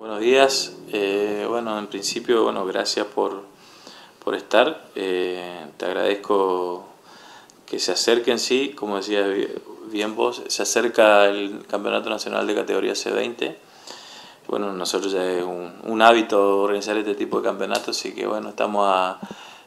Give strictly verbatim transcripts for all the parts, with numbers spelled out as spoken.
Buenos días, eh, bueno, en principio, bueno, gracias por, por estar, eh, te agradezco que se acerquen, sí, como decías bien vos, se acerca el Campeonato Nacional de Categoría C veinte, bueno, nosotros ya es un, un hábito organizar este tipo de campeonatos, así que bueno, estamos a,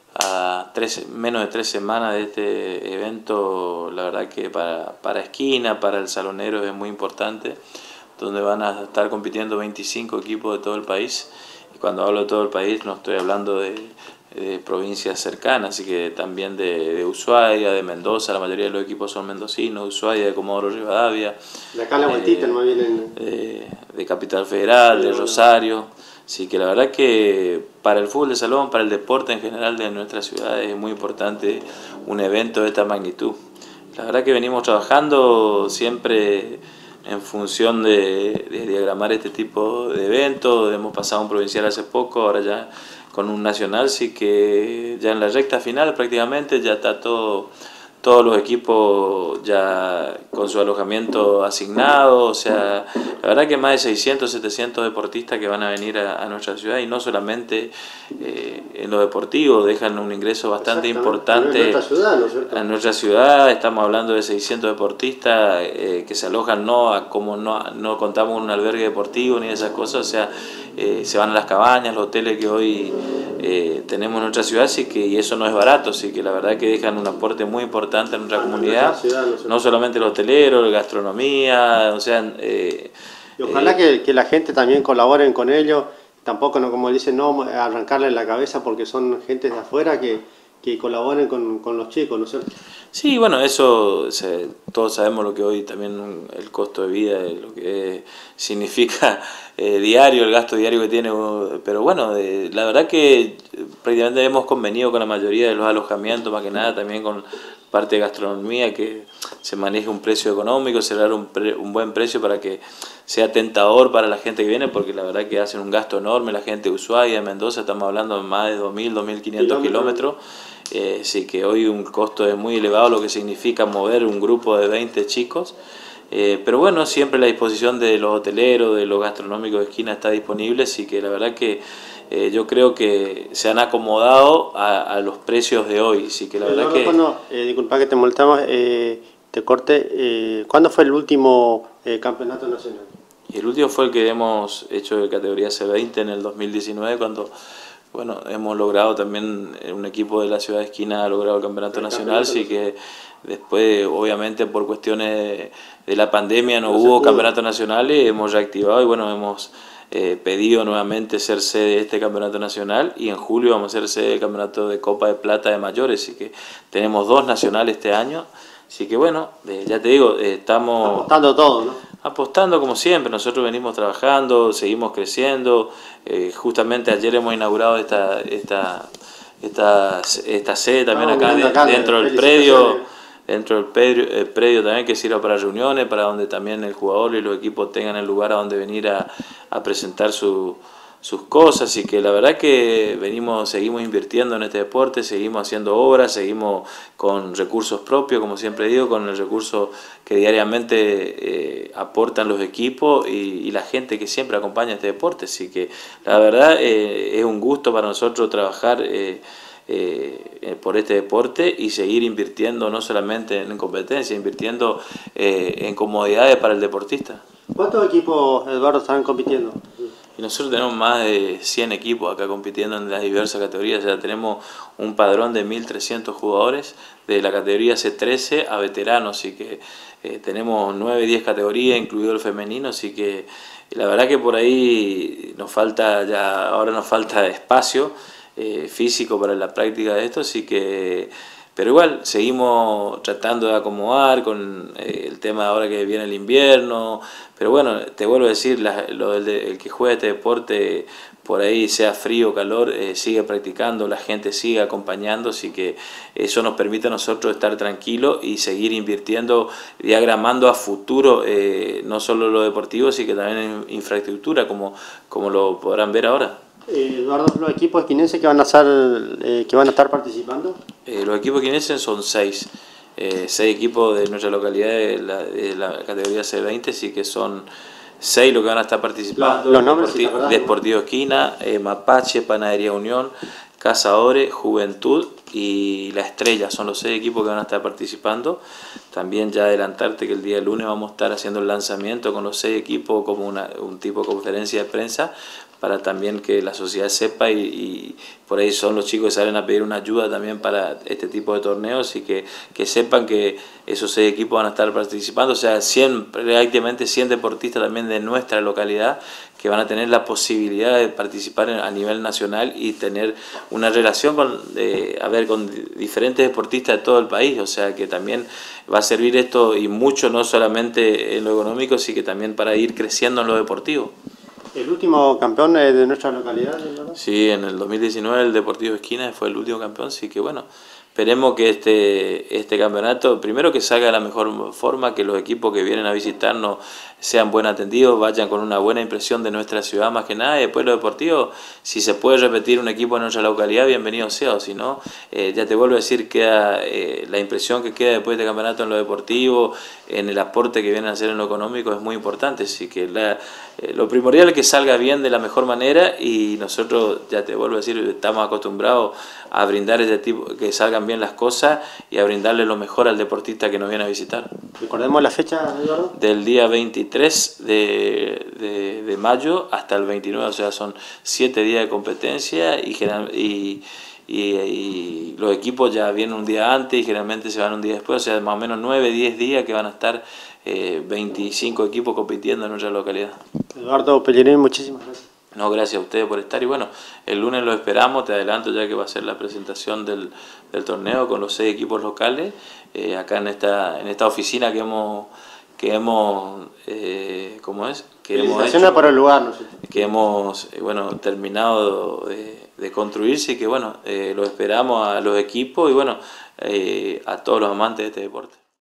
a tres, menos de tres semanas de este evento, la verdad que para, para Esquina, para el Salonero es muy importante, donde van a estar compitiendo veinticinco equipos de todo el país, y cuando hablo de todo el país no estoy hablando de, de provincias cercanas, así que también de, de Ushuaia, de Mendoza, la mayoría de los equipos son mendocinos, de Ushuaia, de Comodoro Rivadavia, de acá la vueltita, eh, no vienen... de, de Capital Federal, de Rosario, así que la verdad que para el fútbol de salón, para el deporte en general de nuestra ciudad es muy importante un evento de esta magnitud. La verdad que venimos trabajando siempre en función de, de diagramar este tipo de eventos. Hemos pasado un provincial hace poco, ahora ya con un nacional, sí que ya en la recta final prácticamente ya está todo, todos los equipos ya con su alojamiento asignado, o sea, la verdad que más de seiscientos, setecientos deportistas que van a venir a, a nuestra ciudad, y no solamente eh, en lo deportivo, dejan un ingreso bastante importante en nuestra ciudad, ¿no es cierto? En nuestra ciudad estamos hablando de seiscientos deportistas eh, que se alojan, no a, como no, no contamos con un albergue deportivo ni esas cosas, o sea, eh, se van a las cabañas, los hoteles que hoy eh, tenemos en nuestra ciudad, así que, y eso no es barato, así que la verdad que dejan un aporte muy importante en nuestra comunidad, ciudad, no, no solamente los hoteleros, la gastronomía, o sea... Eh, y ojalá eh, que, que la gente también colaboren con ellos, tampoco, no como dicen, no arrancarle la cabeza porque son gente de afuera que, que colaboren con, con los chicos, ¿no es cierto? Sí, bueno, eso se, todos sabemos lo que hoy también el costo de vida, lo que significa eh, diario, el gasto diario que tiene, pero bueno, eh, la verdad que prácticamente hemos convenido con la mayoría de los alojamientos, más que nada también con parte de gastronomía, que se maneje un precio económico, cerrar un, pre, un buen precio para que sea tentador para la gente que viene, porque la verdad que hacen un gasto enorme, la gente de Ushuaia, de Mendoza, estamos hablando de más de dos mil, dos mil quinientos kilómetros, eh, sí que hoy un costo es muy elevado, lo que significa mover un grupo de veinte chicos, eh, pero bueno, siempre la disposición de los hoteleros, de los gastronómicos de Esquina está disponible, así que la verdad que eh, yo creo que se han acomodado a, a los precios de hoy, así que la verdad que... Cuando, eh, disculpa que te molestamos, eh, te corte, eh, ¿cuándo fue el último eh, campeonato nacional? Y el último fue el que hemos hecho de categoría C veinte en el dos mil diecinueve, cuando bueno, hemos logrado también, un equipo de la ciudad de Esquina ha logrado el campeonato el nacional, así que después, obviamente, por cuestiones de la pandemia no, no hubo campeonato nacional, y hemos reactivado y bueno, hemos eh, pedido nuevamente ser sede de este campeonato nacional, y en julio vamos a ser sede del campeonato de Copa de Plata de mayores, así que tenemos dos nacionales este año, así que bueno, eh, ya te digo, eh, estamos... apostando todo, ¿no? Apostando como siempre, nosotros venimos trabajando, seguimos creciendo, eh, justamente ayer hemos inaugurado esta, esta, esta, esta sede también acá, de, acá dentro del predio, dentro del predio, el predio también, que sirva para reuniones, para donde también el jugador y los equipos tengan el lugar a donde venir a, a presentar su, sus cosas, y que la verdad que venimos, seguimos invirtiendo en este deporte, seguimos haciendo obras, seguimos con recursos propios, como siempre digo, con el recurso que diariamente eh, aportan los equipos y, y la gente que siempre acompaña este deporte, así que la verdad eh, es un gusto para nosotros trabajar eh, eh, por este deporte y seguir invirtiendo no solamente en competencia, invirtiendo eh, en comodidades para el deportista. ¿Cuántos equipos, Eduardo, están compitiendo? Y nosotros tenemos más de cien equipos acá compitiendo en las diversas categorías, ya tenemos un padrón de mil trescientos jugadores de la categoría C trece a veteranos, así que eh, tenemos nueve, diez categorías, incluido el femenino, así que la verdad que por ahí nos falta ya, ahora nos falta espacio eh, físico para la práctica de esto, así que... Pero igual, seguimos tratando de acomodar con eh, el tema de ahora que viene el invierno, pero bueno, te vuelvo a decir, la, lo del de, el que juega este deporte, por ahí sea frío o calor, eh, sigue practicando, la gente sigue acompañando, así que eso nos permite a nosotros estar tranquilos y seguir invirtiendo, diagramando a futuro, eh, no solo lo deportivo, sino que también en infraestructura, como, como lo podrán ver ahora. Eh, Eduardo, ¿los equipos esquinenses que van a estar, eh, que van a estar participando? Eh, los equipos esquinenses son seis, eh, seis equipos de nuestra localidad de la, de la categoría C veinte, sí que son seis los que van a estar participando. Los nombres, Deporti- sí, Deportivo Esquina, eh, Mapache, Panadería Unión, Casa Ore, Juventud y La Estrella, son los seis equipos que van a estar participando. También ya adelantarte que el día lunes vamos a estar haciendo el lanzamiento con los seis equipos como una, un tipo de conferencia de prensa para también que la sociedad sepa y, y por ahí son los chicos que salen a pedir una ayuda también para este tipo de torneos y que, que sepan que esos seis equipos van a estar participando, o sea, cien, prácticamente cien deportistas también de nuestra localidad que van a tener la posibilidad de participar a nivel nacional y tener una relación con, eh, a ver, con diferentes deportistas de todo el país, o sea que también va a servir esto y mucho, no solamente en lo económico, sino que también para ir creciendo en lo deportivo. ¿El último campeón de nuestra localidad? ¿No? Sí, en el dos mil diecinueve el Deportivo Esquina fue el último campeón, así que bueno, esperemos que este, este campeonato, primero que salga de la mejor forma, que los equipos que vienen a visitarnos sean buen atendidos, vayan con una buena impresión de nuestra ciudad más que nada, y después lo deportivo, si se puede repetir un equipo en nuestra localidad, bienvenido sea, o si no, eh, ya te vuelvo a decir, queda eh, la impresión que queda después de este campeonato en lo deportivo, en el aporte que vienen a hacer en lo económico es muy importante, así que la, eh, lo primordial es que salga bien de la mejor manera y nosotros, ya te vuelvo a decir, estamos acostumbrados a brindar este tipo, que salgan bien las cosas y a brindarle lo mejor al deportista que nos viene a visitar. Recordemos la fecha, Eduardo. Del día veintitrés de, de, de mayo hasta el veintinueve, o sea, son siete días de competencia y, y, y, y los equipos ya vienen un día antes y generalmente se van un día después, o sea, más o menos nueve, diez días que van a estar eh, veinticinco equipos compitiendo en nuestra localidad. Eduardo Pellegrini, muchísimas gracias. No, gracias a ustedes por estar y bueno, el lunes lo esperamos, te adelanto ya que va a ser la presentación del, del torneo con los seis equipos locales, eh, acá en esta, en esta oficina que hemos, que hemos eh, ¿cómo es? Que hemos hecho, por el lugar, no sé. que hemos eh, bueno, terminado de, de construirse y que bueno, eh, lo esperamos a los equipos y bueno, eh, a todos los amantes de este deporte.